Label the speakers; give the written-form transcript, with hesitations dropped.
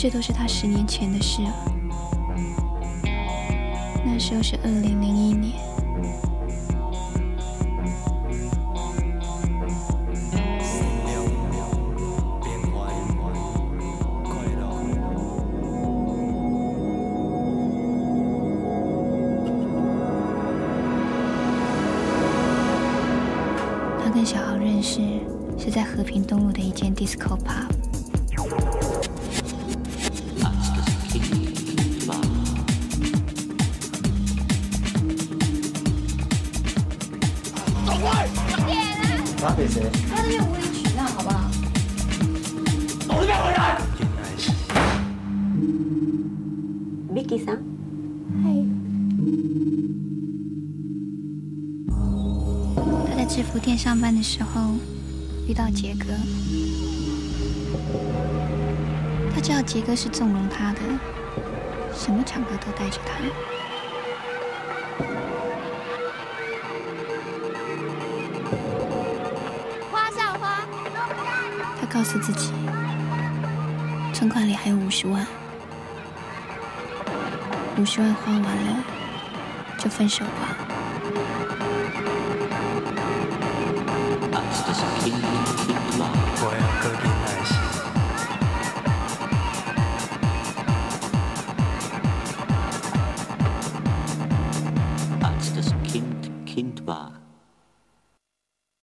Speaker 1: 这都是他10年前的事了。那时候是2001年。他跟小豪认识是在和平东路的一间 disco pub。
Speaker 2: 打给谁？
Speaker 3: 他那边无理取闹，好不好？
Speaker 2: 我这边回来。
Speaker 4: Vicky さん。
Speaker 1: 嗨。他在制服店上班的时候遇到杰哥，他知道杰哥是纵容他的，什么场合都带着他。他告诉自己，存款里还有50万，50万花完了就分手吧。
Speaker 2: 我要跟你在一起。